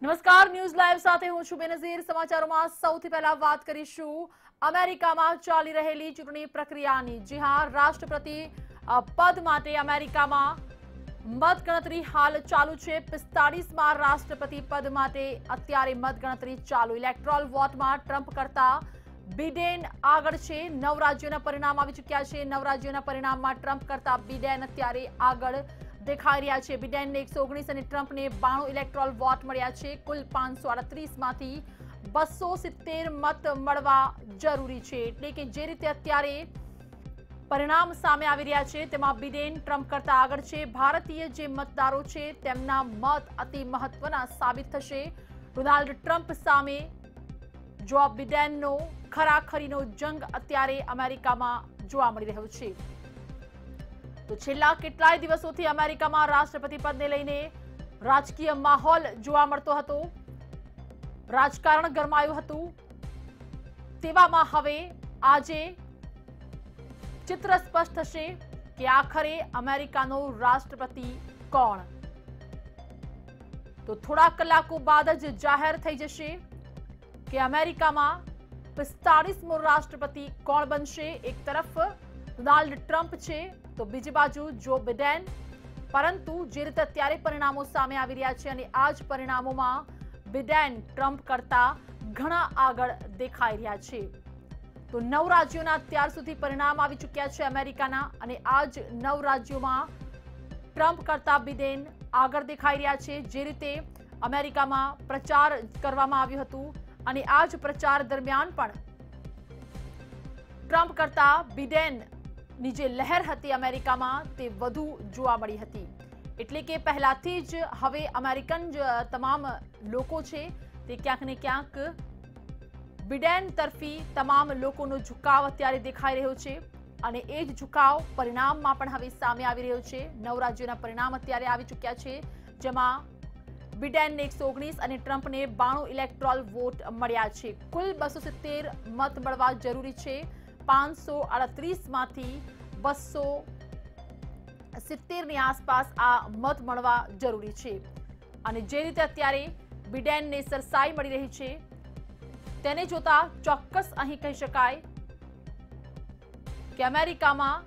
નમસ્કાર, news live સાથે હું છું બેનઝીર। સમાચારોમાં સૌથી પહેલા વાત કરીશું અમેરિકામાં ચાલી રહેલી ચૂંટણી પ્રક્રિયાની। જી હા, રાષ્ટ્રપતિ પદ માટે અમેરિકામાં મતગણતરી હાલ ચાલુ છે। 45માં રાષ્ટ્રપતિ પદ માટે અત્યારે મતગણતરી ચાલુ। ઇલેક્ટોરલ વોટમાં ટ્રમ્પ કરતા બિડેન આગળ છે। 9 રાજ્યોના પરિણામ આવી ચૂક્યા છે। 9 રાજ્યોના પરિણામમાં ટ્રમ્પ કરતા બિડેન અત્યારે આગળ દેખાઈ રહ્યા છે। બિડેનને 119 અને ટ્રમ્પને 92 ઇલેક્ટોરલ વોટ મળ્યા છે। કુલ 538 માંથી 270 મત મળવા જરૂરી છે। એટલે કે જે રીતે અત્યારે પરિણામ સામે આવી રહ્યા છે તેમાં બિડેન ટ્રમ્પ કરતા આગળ છે। ભારતીય જે મતદારો છે તેમના મત અતિ મહત્વના સાબિત થશે ડોનાલ્ડ ટ્રમ્પ સામે જો બિડેનનો ખરાખરીનો જંગ અત્યારે અમેરિકામાં જોવા મળી રહ્યો છે। તો છેલ્લા કેટલાય દિવસોથી અમેરિકામાં રાષ્ટ્રપતિ પદને લઈને રાજકીય માહોલ જોવા મળતો હતો। રાજકારણ ગરમાયું હતું। તેવામાં હવે આજે ચિત્ર સ્પષ્ટ થશે કે આખરે અમેરિકાનો રાષ્ટ્રપતિ કોણ। તો થોડા કલાકો બાદ જ જાહેર થઈ જશે કે અમેરિકામાં 45મો રાષ્ટ્રપતિ કોણ બનશે। એક તરફ ડોનાલ્ડ ટ્રમ્પ છે તો બીજી બાજુ જો બિડેન। પરંતુ જે રીતે અત્યારે પરિણામો સામે આવી રહ્યા છે અને આ જ પરિણામોમાં બિડેન ટ્રમ્પ કરતા ઘણા આગળ દેખાઈ રહ્યા છે। તો 9 રાજ્યોના અત્યાર સુધી પરિણામ આવી ચૂક્યા છે અમેરિકાના અને આ જ 9 રાજ્યોમાં ટ્રમ્પ કરતા બિડેન આગળ દેખાઈ રહ્યા છે। જે રીતે અમેરિકામાં પ્રચાર કરવામાં આવ્યું હતું અને આ જ પ્રચાર દરમિયાન પણ ટ્રમ્પ કરતા બિડેન ની જે લહેર હતી અમેરિકામાં તે વધુ જોવા મળી હતી। એટલે કે પહેલાથી જ હવે અમેરિકન તમામ લોકો છે તે ક્યાંક ને ક્યાંક બિડેન તરફી તમામ લોકોનો ઝુકાવ અત્યારે દેખાઈ રહ્યો છે અને એ જ ઝુકાવ પરિણામમાં પણ હવે સામે આવી રહ્યો છે। 9 રાજ્યોના પરિણામ અત્યારે આવી ચૂક્યા છે જેમાં બિડેનને 119 અને ટ્રમ્પને 92 ઇલેક્ટોરલ વોટ મળ્યા છે। કુલ 270 મત મળવા જરૂરી છે। 538 માંથી 270 ની આસપાસ આ મત મળવા જરૂરી છે અને જે રીતે અત્યારે બિડેનને સરસાઈ મળી રહી છે તેને જોતા ચોક્કસ અહીં કહી શકાય કે અમેરિકામાં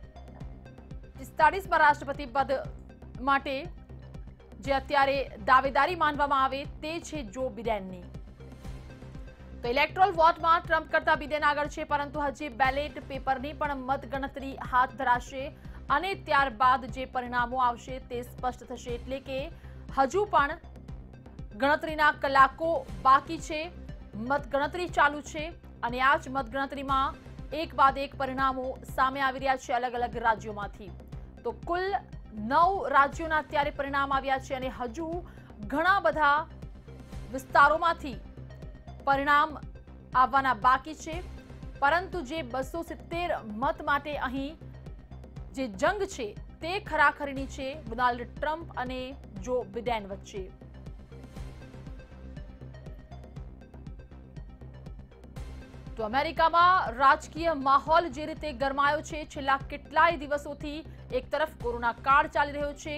45માં રાષ્ટ્રપતિ પદ માટે જે અત્યારે દાવેદારી માનવામાં આવે તે છે જો બિડેનની। તો ઇલેક્ટોરલ વોટમાં ટ્રમ્પ કરતા બિડેન આગળ છે પરંતુ હજી બેલેટ પેપરની પણ મતગણતરી હાથ ધરાશે અને ત્યારબાદ જે પરિણામો આવશે તે સ્પષ્ટ થશે। એટલે કે હજુ પણ ગણતરીના કલાકો બાકી છે। મતગણતરી ચાલુ છે અને આ જ મતગણતરીમાં એક બાદ એક પરિણામો સામે આવી રહ્યા છે અલગ અલગ રાજ્યોમાંથી। તો કુલ 9 રાજ્યોના અત્યારે પરિણામ આવ્યા છે અને હજુ ઘણા બધા વિસ્તારોમાંથી પરિણામ આવવાના બાકી છે પરંતુ જે 270 મત માટે અહીં જે જંગ છે તે ખરાખરીની છે ડોનાલ્ડ ટ્રમ્પ અને જો બિડેન વચ્ચે। તો અમેરિકામાં રાજકીય માહોલ જે રીતે ગરમાયો છે છેલ્લા કેટલાય દિવસોથી એક તરફ કોરોના કાળ ચાલી રહ્યો છે।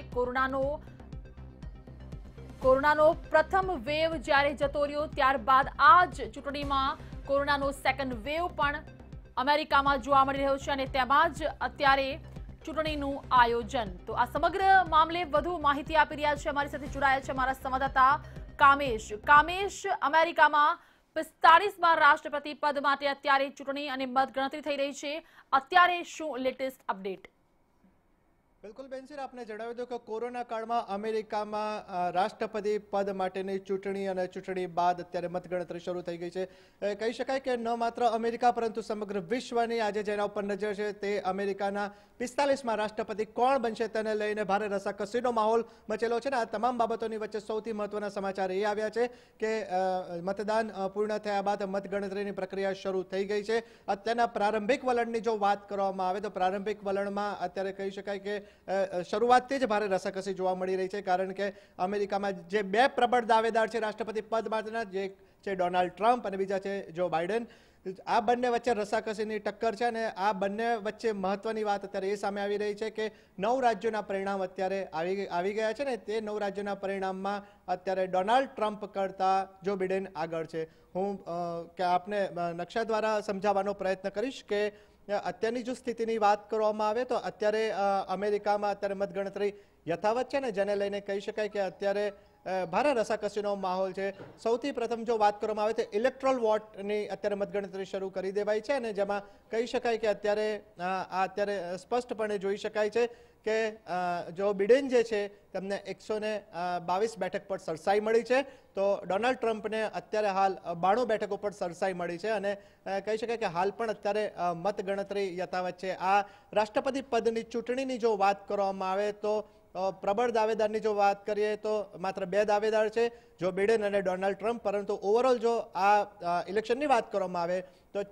કોરોનાનો પ્રથમ વેવ જ્યારે જતો રહ્યો ત્યારબાદ આ જ ચૂંટણીમાં કોરોનાનો સેકન્ડ વેવ પણ અમેરિકામાં જોવા મળી રહ્યો છે અને તેમાં જ અત્યારે ચૂંટણીનું આયોજન। તો આ સમગ્ર મામલે વધુ માહિતી આપી રહ્યા છે અમારી સાથે જોડાયા છે અમારા સંવાદદાતા કામેશ। અમેરિકામાં 45માં રાષ્ટ્રપતિ પદ માટે અત્યારે ચૂંટણી અને મતગણતરી થઈ રહી છે। અત્યારે શું લેટેસ્ટ અપડેટ? બિલકુલ બેનસીર, આપને જણાવી દો કે કોરોના કાળમાં અમેરિકામાં રાષ્ટ્રપતિ પદ માટેની ચૂંટણી અને ચૂંટણી બાદ અત્યારે મતગણતરી શરૂ થઈ ગઈ છે। કહી શકાય કે ન માત્ર અમેરિકા પરંતુ સમગ્ર વિશ્વની આજે જેના ઉપર નજર છે તે અમેરિકાના 45માં રાષ્ટ્રપતિ કોણ બનશે તેને લઈને ભારે રસાકસીનો માહોલ મચેલો છે ને આ તમામ બાબતોની વચ્ચે સૌથી મહત્વના સમાચાર એ આવ્યા છે કે મતદાન પૂર્ણ થયા બાદ મતગણતરીની પ્રક્રિયા શરૂ થઈ ગઈ છે। અત્યારના પ્રારંભિક વલણની જો વાત કરવામાં આવે તો પ્રારંભિક વલણમાં અત્યારે કહી શકાય કે શરૂઆતથી જ ભારે રસાકસી જોવા મળી રહી છે, કારણ કે અમેરિકામાં જે બે પ્રબળ દાવેદાર છે રાષ્ટ્રપતિ પદ માટેના, જે છે ડોનાલ્ડ ટ્રમ્પ અને બીજા છે જો બાઇડન, આ બંને વચ્ચે રસાકસીની ટક્કર છે. અને આ બંને વચ્ચે મહત્વની વાત અત્યારે એ સામે આવી રહી છે કે 9 રાજ્યોના પરિણામ અત્યારે આવી ગયા છે ને તે 9 રાજ્યોના પરિણામમાં અત્યારે ડોનાલ્ડ ટ્રમ્પ કરતા જો બાઇડન આગળ છે. હું કે આપને નકશા દ્વારા સમજાવવાનો પ્રયત્ન કરીશ કે અત્યારની જો સ્થિતિની વાત કરવામાં આવે તો અત્યારે અમેરિકામાં અત્યારે મતગણતરી યથાવત છે ને, જેને લઈને કહી શકાય કે અત્યારે ભારે રસાકસીનો માહોલ છે. સૌથી પ્રથમ જો વાત કરવામાં આવે તો ઇલેક્ટ્રોલ વોટની અત્યારે મતગણતરી શરૂ કરી દેવાઈ છે, અને જેમાં કહી શકાય કે અત્યારે સ્પષ્ટપણે જોઈ શકાય છે કે જો બાઇડન જે છે તેમને 122 બેઠક પર સરસાઈ મળી છે, તો ડોનાલ્ડ ટ્રમ્પને અત્યારે હાલ 92 બેઠકો પર સરસાઈ મળી છે. અને કહી શકાય કે હાલ પણ અત્યારે મતગણતરી યથાવત છે. આ રાષ્ટ્રપતિ પદની ચૂંટણીની જો વાત કરવામાં આવે તો પ્રબળ દાવેદારની જો વાત કરીએ તો માત્ર 2 દાવેદાર છે, જો બાઇડન અને ડોનાલ્ડ ટ્રમ્પ. પરંતુ ઓવરઓલ જો આ ઇલેક્શનની વાત કરવામાં આવે તો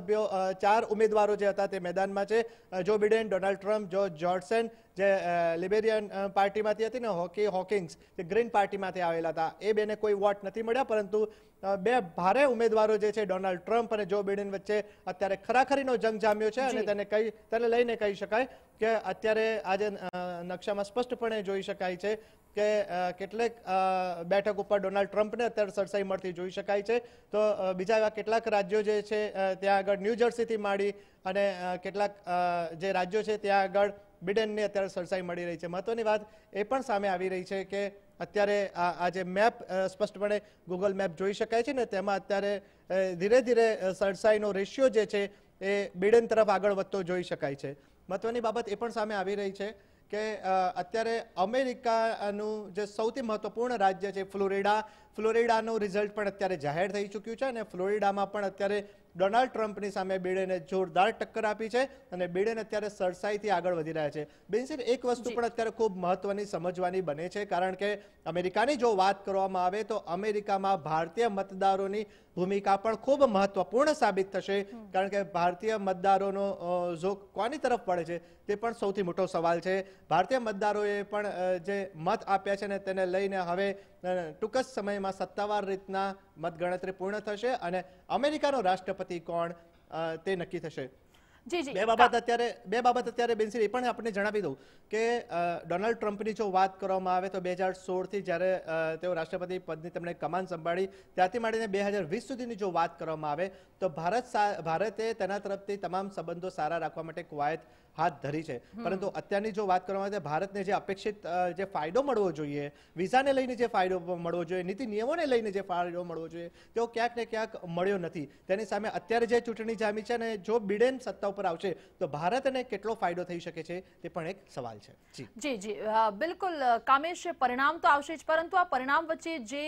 4 ઉમેદવારો જે હતા તે મેદાનમાં છે. Joe Biden, Donald Trump, Jo Johnson જે લિબેરિયન પાર્ટીમાંથી હતી ને, હોકિંગ્સ જે ગ્રીન પાર્ટીમાંથી આવેલા હતા, એ બેને કોઈ વોટ નથી મળ્યા. પરંતુ 2 ભારે ઉમેદવારો જે છે ડોનાલ્ડ ટ્રમ્પ અને જો બાઇડન વચ્ચે અત્યારે ખરાખરીનો જંગ જામ્યો છે. અને તેને લઈને કહી શકાય કે અત્યારે આજે નકશામાં સ્પષ્ટપણે જોઈ શકાય છે કે કેટલેક બેઠક ઉપર ડોનાલ્ડ ટ્રમ્પને અત્યારે સરસાઈ મળતી જોઈ શકાય છે. તો બીજા એવા કેટલાક રાજ્યો જે છે ત્યાં આગળ ન્યૂ જર્સીથી માંડી અને કેટલાક જે રાજ્યો છે ત્યાં આગળ બાઇડનને અત્યારે સરસાઈ મળી રહી છે. મહત્વની વાત એ પણ સામે આવી રહી છે કે અત્યારે આ જે મેપ સ્પષ્ટપણે ગૂગલ મેપ જોઈ શકાય છે ને, તેમાં અત્યારે ધીરે ધીરે સરસાઈનો રેશિયો જે છે એ બાઇડન તરફ આગળ વધતો જોઈ શકાય છે. મહત્વની બાબત એ પણ સામે આવી રહી છે કે અત્યારે અમેરિકાનું જે સૌથી મહત્વપૂર્ણ રાજ્ય છે ફ્લોરિડાનું રિઝલ્ટ પણ અત્યારે જાહેર થઈ ચૂક્યું છે. અને ફ્લોરિડામાં પણ અત્યારે ડોનાલ્ડ ટ્રમ્પની સામે બાઇડને જોરદાર ટક્કર આપી છે અને બાઇડન અત્યારે સરસાઈથી આગળ વધી રહ્યા છે. બેનસીર, એક વસ્તુ પણ અત્યારે ખૂબ મહત્વની સમજવાની બને છે, કારણ કે અમેરિકાની જો વાત કરવામાં આવે તો અમેરિકામાં ભારતીય મતદારોની ભૂમિકા પણ ખૂબ મહત્વપૂર્ણ સાબિત થશે. કારણ કે ભારતીય મતદારોનો ઝોક કોની તરફ પડે છે તે પણ સૌથી મોટો સવાલ છે. ભારતીય મતદારોએ પણ જે મત આપ્યા છે ને તેને લઈને હવે ટૂંક જ સમયમાં સત્તાવાર રીતના મતગણતરી પૂર્ણ થશે અને અમેરિકાનો રાષ્ટ્રપતિ કોણ તે નક્કી થશે. બે બાબત અત્યારે બેનસીર એ પણ આપણે જણાવી દઉં કે ડોનાલ્ડ ટ્રમ્પની જો વાત કરવામાં આવે તો 2016થી જ્યારે તેઓ રાષ્ટ્રપતિ પદની તેમણે કમાન સંભાળી ત્યારથી માંડીને 2020 સુધીની જો વાત કરવામાં આવે તો ભારતે તેના તરફથી તમામ સંબંધો સારા રાખવા માટે કવાયત હાથ ધરી છે. પરંતુ અત્યારની જો વાત કરવામાં આવે ભારતને જે અપેક્ષિત જે ફાયદો મળવો જોઈએ, વિઝાને લઈને જે ફાયદો મળવો જોઈએ, નીતિ નિયમોને લઈને જે ફાયદો મળવો જોઈએ, તેઓ ક્યાંક ને ક્યાંક મળ્યો નથી. તેની સામે અત્યારે જે ચૂંટણી જામી છે અને જો બાઇડન સત્તા ઉપર આવશે તો ભારતને કેટલો ફાયદો થઈ શકે છે તે પણ એક સવાલ છે. જી બિલકુલ કામેશ, પરિણામ તો આવશે જ, પરંતુ આ પરિણામ વચ્ચે જે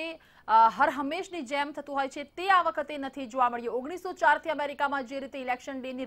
હર હંમેશની જેમ થતું હોય છે તે આ વખતે નથી જોવા મળ્યું. 1904થી અમેરિકામાં જે રીતે ઇલેક્શન ડેની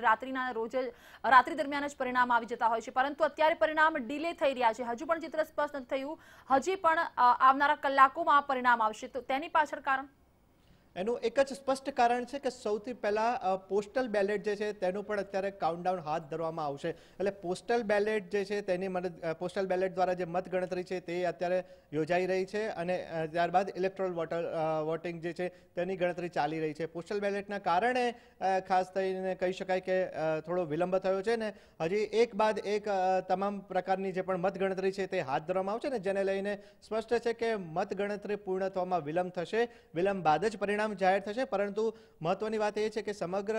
રાત્રિ દરમિયાન જ પરિણામ આવી જતા હોય છે, પરંતુ અત્યારે પરિણામ ડિલે થઈ રહ્યા છે. હજુ પણ ચિત્ર સ્પષ્ટ નથી થયું, હજી પણ આવનારા કલાકોમાં પરિણામ આવશે. તો તેની પાછળ કારણ? એનું એક જ સ્પષ્ટ કારણ છે કે સૌથી પહેલા પોસ્ટલ બેલેટ જે છે તેનું પણ અત્યારે કાઉન્ટડાઉન હાથ ધરવામાં આવશે. એટલે પોસ્ટલ બેલેટ જે છે તેની પોસ્ટલ બેલેટ દ્વારા જે મતગણતરી છે તે અત્યારે યોજાઈ રહી છે અને ત્યારબાદ ઇલેક્ટ્રોલ વોટિંગ જે છે તેની ગણતરી ચાલી રહી છે. પોસ્ટલ બેલેટના કારણે ખાસ થઈને કહી શકાય કે થોડો વિલંબ થયો છે ને હજી એક બાદ એક તમામ પ્રકારની જે પણ મતગણતરી છે તે હાથ ધરવામાં આવશે ને જેને લઈને સ્પષ્ટ છે કે મતગણતરી પૂર્ણ થવામાં વિલંબ થશે. વિલંબ બાદ જ પરિણામ જાહેર થશે. પરંતુ મહત્વની વાત એ છે કે સમગ્ર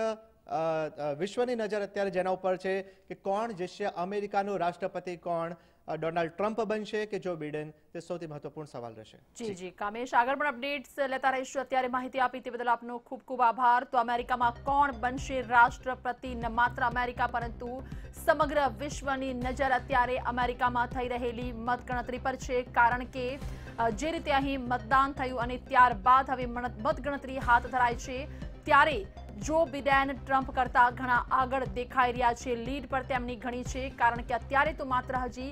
વિશ્વની નજર અત્યારે જેના ઉપર છે કે કોણ જીતશે, અમેરિકાનો રાષ્ટ્રપતિ કોણ, ડોનાલ્ડ ટ્રમ્પ બનશે કે જો બાઇડન, તે સૌથી મહત્વપૂર્ણ સવાલ રહેશે. જી કામેશ, આગળ પણ અપડેટ્સ લેતા રહીશું. અત્યારે માહિતી આપી તે બદલ આપનો ખૂબ ખૂબ આભાર. તો અમેરિકામાં કોણ બનશે રાષ્ટ્રપતિ? ન માત્ર અમેરિકા પરંતુ સમગ્ર વિશ્વની નજર અત્યારે અમેરિકામાં થઈ રહેલી મતગણતરી પર છે, કારણ કે જે રીતે અહીં મતદાન થયું અને ત્યારબાદ હવે મતગણતરી હાથ ધરાય છે ત્યારે જો બાઇડન ટ્રમ્પ કરતા ઘણા આગળ દેખાઈ રહ્યા છે. લીડ પર તેમની ઘણી છે, કારણ કે અત્યારે તો માત્ર હજી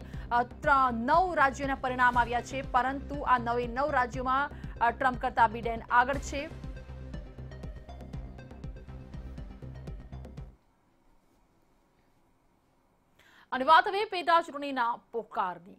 9 રાજ્યોના પરિણામ આવ્યા છે, પરંતુ આ 9 રાજ્યોમાં ટ્રમ્પ કરતા બાઇડન આગળ છે. અને વાત હવે પેટા ચૂંટણીના પોકારની.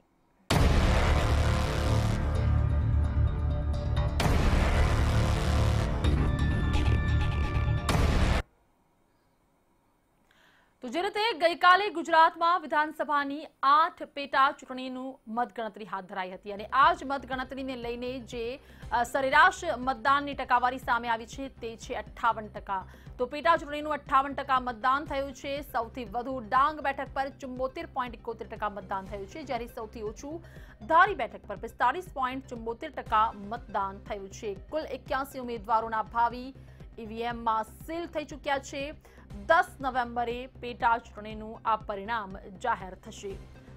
તો જે રીતે ગઈકાલે ગુજરાતમાં વિધાનસભાની 8 પેટા ચૂંટણીનું મતગણતરી હાથ ધરાઈ હતી અને આ જ મતગણતરીને લઈને જે સરેરાશ મતદાનની ટકાવારી સામે આવી છે તે છે 58%. તો પેટા ચૂંટણીનું 58% મતદાન થયું છે. સૌથી વધુ ડાંગ બેઠક પર 74.71% મતદાન થયું છે, જ્યારે સૌથી ઓછું ધારી બેઠક પર 45.74% મતદાન થયું છે. કુલ 81 ઉમેદવારોના ભાવિ ઈવીએમમાં સીલ થઈ ચૂક્યા છે. 10 નવેમ્બરે પેટા ચૂંટણીનું આ પરિણામ જાહેર થશે.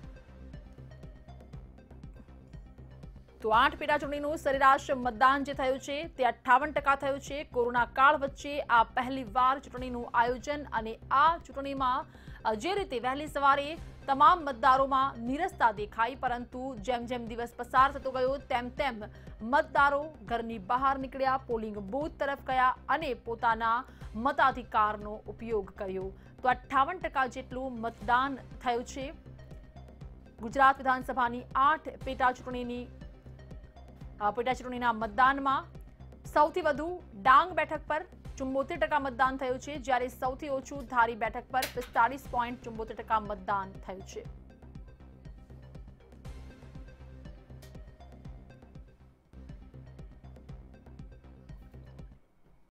તો 8 પેટા ચૂંટણીનું સરેરાશ મતદાન જે થયું છે તે 58% થયું છે. કોરોના કાળ વચ્ચે આ પહેલીવાર ચૂંટણીનું આયોજન અને આ ચૂંટણીમાં જે રીતે વહેલી સવારે તમામ મતદારોમાં નીરસતા દેખાઈ, પરંતુ જેમ જેમ દિવસ પસાર થતો ગયો તેમ તેમ મતદારો ઘરની બહાર નીકળ્યા, પોલિંગ બૂથ તરફ ગયા અને પોતાના મતાધિકારનો ઉપયોગ કર્યો. તો 58% જેટલું મતદાન થયું છે. ગુજરાત વિધાનસભાની 8 પેટા ચૂંટણીના મતદાનમાં સૌથી વધુ ડાંગ બેઠક પર 74% મતદાન થયું છે, જ્યારે સૌથી ઓછું ધારી બેઠક પર 45.74% મતદાન થયું છે.